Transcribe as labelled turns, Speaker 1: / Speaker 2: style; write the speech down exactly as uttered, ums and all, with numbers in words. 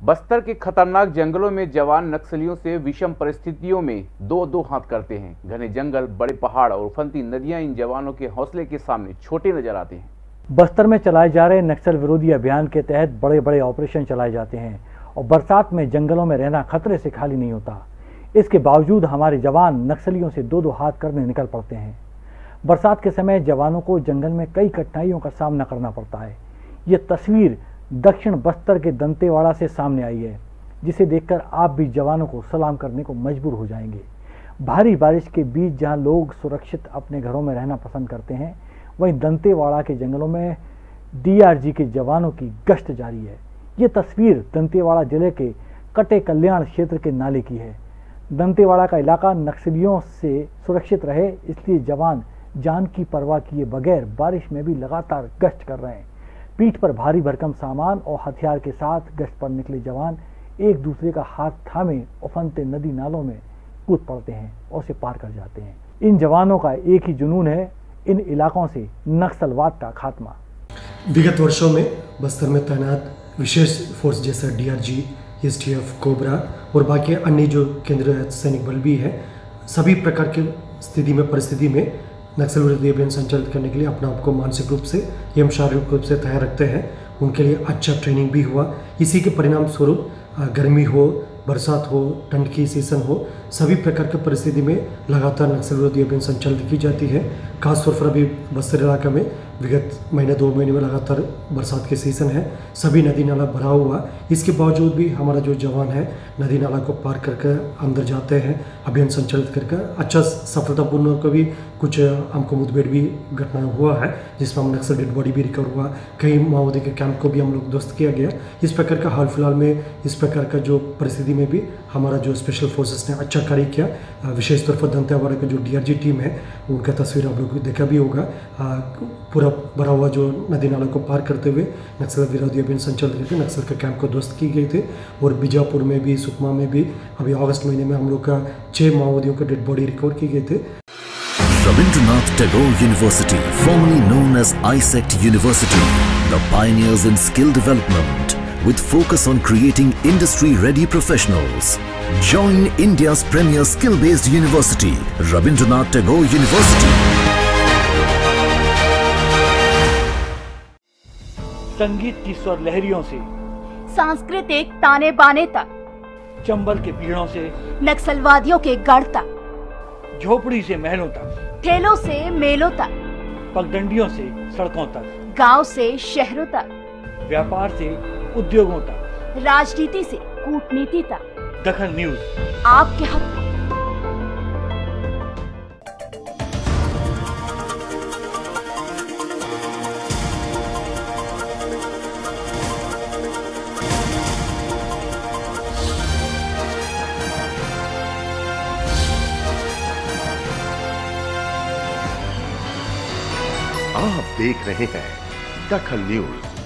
Speaker 1: बस्तर के खतरनाक जंगलों में जवान नक्सलियों से विषम परिस्थितियों में दो दो हाथ करते हैं। घने जंगल, बड़े पहाड़ और उफनती नदियां इन जवानों के हौसले के सामने छोटे नजर आते हैं।
Speaker 2: बस्तर में चलाए जा रहे नक्सल विरोधी अभियान के तहत बड़े बड़े ऑपरेशन चलाए जाते हैं और बरसात में जंगलों में रहना खतरे से खाली नहीं होता। इसके बावजूद हमारे जवान नक्सलियों से दो दो हाथ करने निकल पड़ते हैं। बरसात के समय जवानों को जंगल में कई कठिनाइयों का सामना करना पड़ता है। ये तस्वीर दक्षिण बस्तर के दंतेवाड़ा से सामने आई है, जिसे देखकर आप भी जवानों को सलाम करने को मजबूर हो जाएंगे। भारी बारिश के बीच जहां लोग सुरक्षित अपने घरों में रहना पसंद करते हैं, वहीं दंतेवाड़ा के जंगलों में डीआरजी के जवानों की गश्त जारी है। ये तस्वीर दंतेवाड़ा जिले के कटे कल्याण क्षेत्र के नाले की है। दंतेवाड़ा का इलाका नक्सलियों से सुरक्षित रहे, इसलिए जवान जान की परवाह किए बगैर बारिश में भी लगातार गश्त कर रहे हैं। पीठ पर भारी भरकम सामान और हथियार के साथ गश्त पर निकले जवान एक दूसरे का हाथ थामे उफनते नदी नालों में कूद पड़ते हैं और उसे पार कर जाते हैं। इन जवानों का एक ही जुनून है, इन इलाकों से नक्सलवाद का खात्मा।
Speaker 3: विगत वर्षों में बस्तर में तैनात विशेष फोर्स जैसा डीआरजी, एसटीएफ, कोबरा और बाकी अन्य जो केंद्रीय सैनिक बल भी है, सभी प्रकार की स्थिति में परिस्थिति में नक्सल विरोधी अभियान संचालित करने के लिए अपने आप को मानसिक रूप से एवं शारीरिक रूप से तैयार रखते हैं। उनके लिए अच्छा ट्रेनिंग भी हुआ। इसी के परिणाम स्वरूप गर्मी हो, बरसात हो, ठंड की सीजन हो, सभी प्रकार की परिस्थिति में लगातार नक्सल विरोधी अभियान संचालित की जाती है। खासतौर पर अभी बस्तर इलाका में विगत महीने दो महीने में लगातार बरसात के सीज़न है, सभी नदी नाला भरा हुआ। इसके बावजूद भी हमारा जो जवान है नदी नाला को पार करके अंदर जाते हैं, अभियान संचालित करके अच्छा सफलतापूर्ण को भी कुछ हमको मुठभेड़ भी घटना हुआ है, जिसमें हम नक्सल डेड बॉडी भी रिकवर हुआ। कई माओवादी के कैंप को भी हम लोग ध्वस्त किया गया। इस प्रकार का हाल फिलहाल में इस प्रकार का जो परिस्थिति में भी हमारा जो स्पेशल फोर्सेस ने अच्छा कार्य किया। विशेष तौर पर दंतेवाड़ा का जो डीआरजी टीम है, उनका तस्वीर आप लोग देखा भी होगा। पूरा भरा हुआ जो नदी नाला को पार करते हुए नक्सल विरोधी अभियान संचालित करके नक्सल के कैंप को ध्वस्त किए गए थे। और बीजापुर में भी, सुकमा में भी अभी अगस्त महीने में हम लोग का छह माओवादियों का डेड बॉडी रिकवर किए गए थे।
Speaker 4: Rabindranath Tagore University, formerly known as I S E C T University, the pioneers in skill development with focus on creating industry-ready professionals. Join India's premier skill-based university, Rabindranath Tagore University.
Speaker 2: संगीत की स्वर लहरियों से
Speaker 5: सांस्कृतिक ताने बाने तक,
Speaker 2: चंबल के पीड़ों से
Speaker 5: नक्सलवादियों के गढ़ तक,
Speaker 2: झोपड़ी से महलों तक,
Speaker 5: ठेलों से मेलों तक,
Speaker 2: पगडंडियों से सड़कों तक,
Speaker 5: गांव से शहरों तक,
Speaker 2: व्यापार से उद्योगों तक,
Speaker 5: राजनीति से कूटनीति तक,
Speaker 2: दखन न्यूज
Speaker 5: आपके हक में।
Speaker 6: आप देख रहे हैं दखन न्यूज।